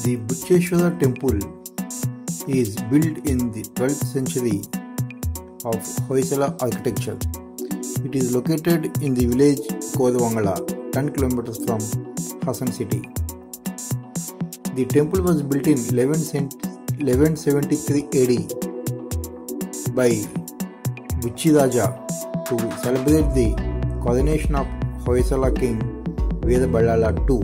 The Bucheswara temple is built in the 12th century of Hoyasala architecture. It is located in the village Korvangala, 10 kilometers from Hassan city. The temple was built in 1173 AD by Bucheswara to celebrate the coronation of Hoyasala king Veeraballala II.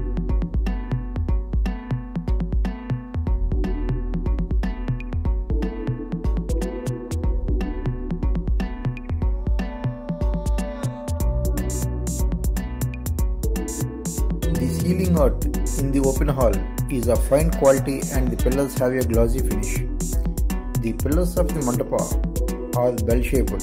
The ceiling art in the open hall is of fine quality and the pillars have a glossy finish. The pillars of the mandapa are bell-shaped.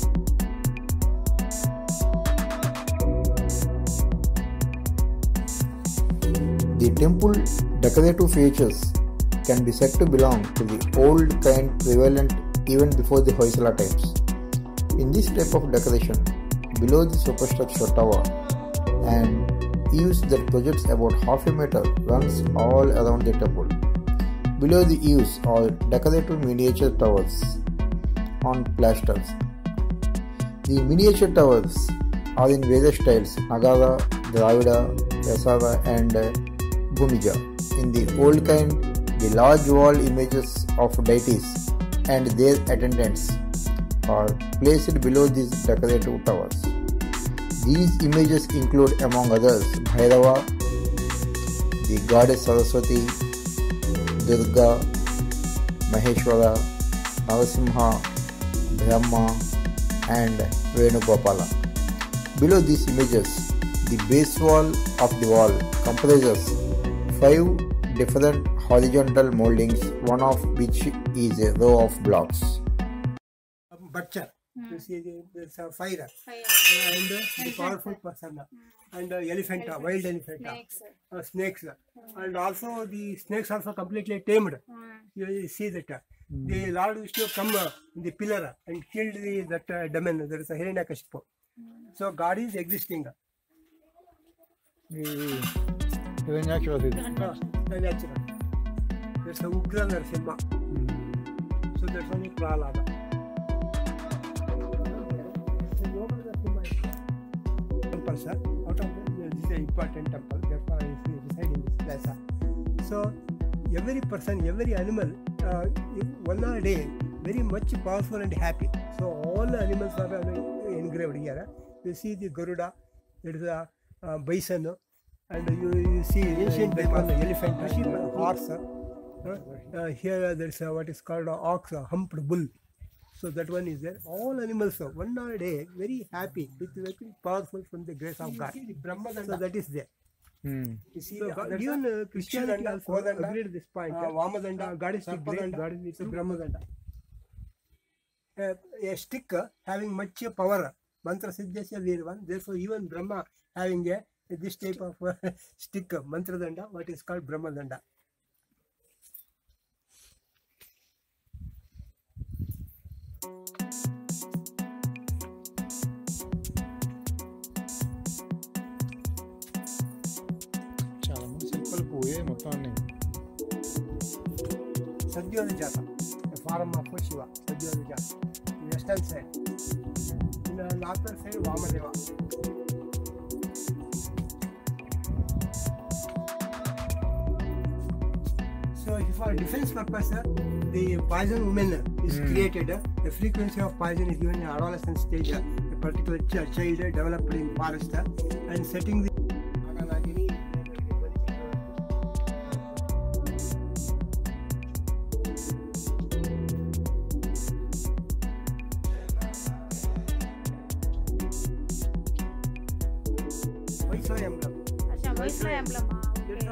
The temple decorative features can be said to belong to the old kind prevalent even before the Hoyasala times. In this type of decoration, below the superstructure tower and eaves that projects about half a meter runs all around the temple. Below the eaves are decorative miniature towers on pilasters. The miniature towers are in various styles: Nagara, Dravida, Vesara and Bhumija. In the old kind, the large wall images of deities and their attendants are placed below these decorative towers. These images include, among others, Bhairava, the goddess Saraswati, Durga, Maheshwara, Narasimha, Brahma and Venugopala. Below these images, the base wall of the wall comprises 5 different horizontal moldings, one of which is a row of blocks. Butcher. You see, there's a fire and the powerful person and elephant, wild elephant, snakes, and also the snakes also completely tamed. You see that the Lord Vishnu come in the pillar and killed that demon. There is a Hiranyakashipu. So God is existing. Natural. There's a Ugra Narasimha. So that's only Prahlada. Out of this is an important temple, therefore I reside in this plaza. So every person, every animal, one a day, very much powerful and happy. So all the animals are engraved here. You see the Garuda, there is a bison, and you see ancient elephant, horse. Here there is what is called ox, humped bull. So that one is there. All animals are one day very happy, very powerful from the grace of God. So that is there. You see, so even Christianity also agreed at this point. Vamadanda, God is great, God is Brahmadanda. A stick having much power, mantra siddhasya virvan. Therefore, even Brahma having this type of stick, mantra danda, what is called Brahmadanda. Sadyodajata, a form of Shiva, Sadyodajata, in the western side. In the northern side, Vamadeva. So, for defense purpose, the poison woman is created. The frequency of poison is given in adolescent stage. A particular child developed in forest and setting the emblem. emblem. That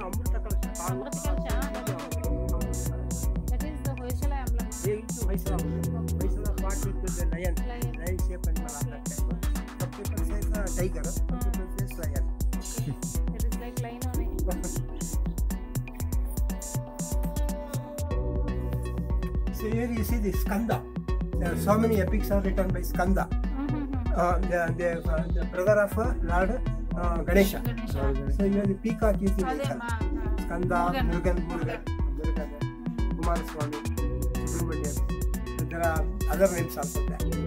is the Hoyasala emblem. Hoyasala part with the lion shape and that. Some people say tiger, some people say lion. It is like lion on it. So here you see the Skanda. There are so many epics are written by Skanda. The brother of Lord Ganesha. So you have the peacock is the Skanda, Murugan, Kumaraswamy, Subramanian. There are other names also there.